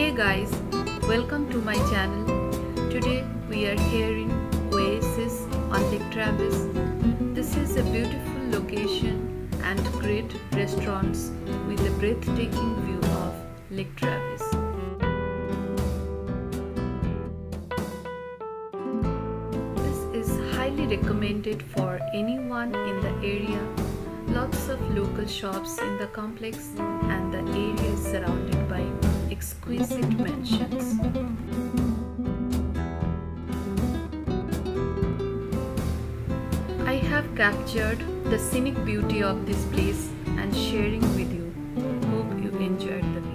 Hey guys, welcome to my channel. Today we are here in Oasis on Lake Travis. This is a beautiful location and great restaurants with a breathtaking view of Lake Travis. This is highly recommended for anyone in the area. Lots of local shops in the complex and the area is surrounded by exquisite mansions. I have captured the scenic beauty of this place and sharing with you. Hope you enjoyed the video.